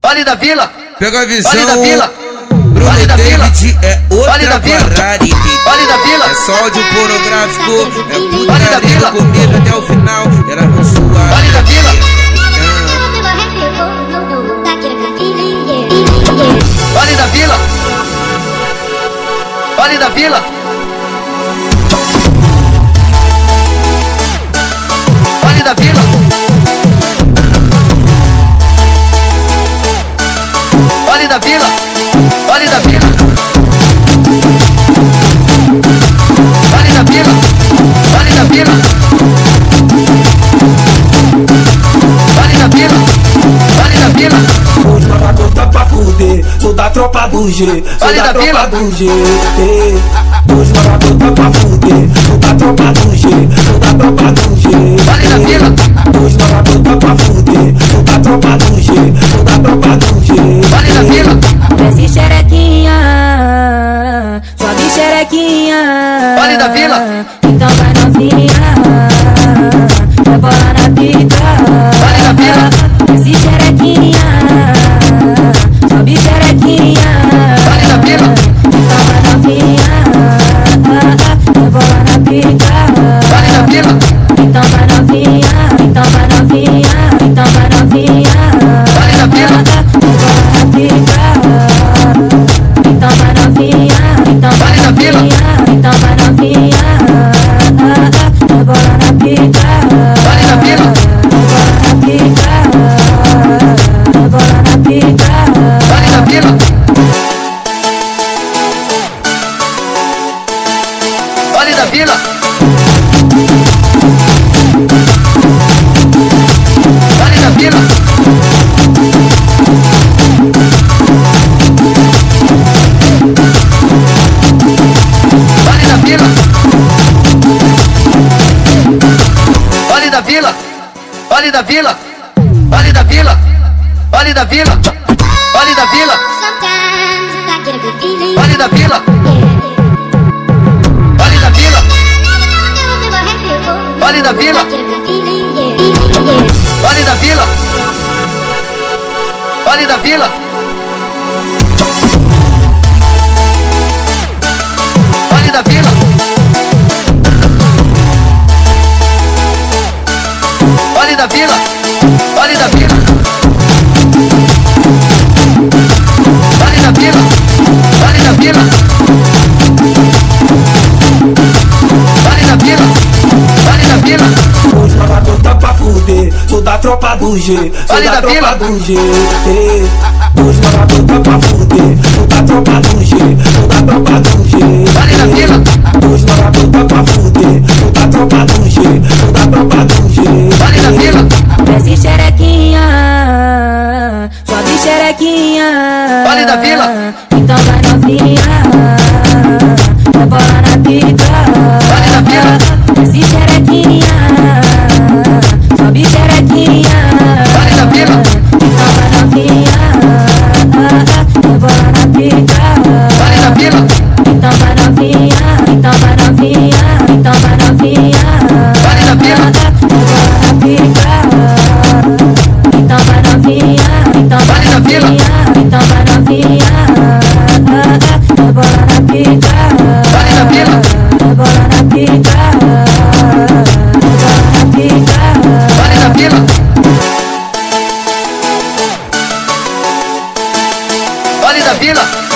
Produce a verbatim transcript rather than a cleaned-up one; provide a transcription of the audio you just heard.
Vale da Vila, Pega a visão, Vale da Vila, Bruno Vale da Vila, David é Vale da outra Vila, parada. Vale da Vila, É só áudio pornográfico, é Vale da Vila, putaria comigo até o final. Era suave. Vale da Vila, Vale da Vila, Vale da Vila, Vale da Vila, Vale da Vila, Vale da Vila, Vale da Vila, Vale da Vila, Vale da Vila, Vale da Vila. Os malvados tá pra fuder, sou da tropa do G, sou Vale da da tropa Vila, do G. Os malvados tá pra fuder, sou da tropa do G, sou da tropa do G. Vale da Vila, Os malvados tá pra fuder, sou da tropa do G, sou da tropa do G. Vale da Vila, Desce xerequinha, sobe xerequinha. Vale da Vila, Então vai novinha, rebola na pica. Vale da Vila, Desce xerequinha, sobe xerequinha. Vale da Vila, Então vai novinha, rebola na pica. Vale da Vila, Então vai novinha, então vai novinha, então vai novinha. Vale da Vila, Rebola na pica. Então vai novinha, então vai Vale da Vila, novinha, então vai novinha. Rebola na pica. Vale da Vila, Rebola na pica. Rebola na pica. Vale da Vila, Vale da Vila, Vale da Vila, Vale da Vila, Vale da Vila, Vale da Vila, Vale da Vila, Vale da Vila, Vale da Vila, Sometimes I get a good feeling. Vale da Vila, Vale da Vila, Vale da Vila, Vale da Vila, Vale da Vila, Vale da Vila, Vale da Vila, Vale da Vila, Vale da Vila, Vale da Vila, Vale da Vila, Vale da Vila, Os malvados tá pra fuder, sou da tropa do G, sou Vale da da tropa Vila, do G. Os malvados tá pra fuder, sou da tropa do G, sou da tropa do G. Vale da Vila, Os malvados tá pra fuder, sou da tropa do G, sou da tropa do G. Vale da Vila, Desce xerequinha, sobe xerequinha. Vale da Vila, Então vai novinha, rebola na pica. Vale da Vila, Desce xerequinha, sobe xerequinha. Vale da Vila, Então vai novinha, rebola na pica. Vale da Vila, Então vai novinha, então vai novinha, então vai novinha. Vale da Vila, Rebola na pica. Então vai novinha, então vai Vale da Vila, novinha, então vai novinha. Rebola na pica. Vale da Vila, Rebola na pica. Rebola na pica. Vale da Vila, Vale da Vila,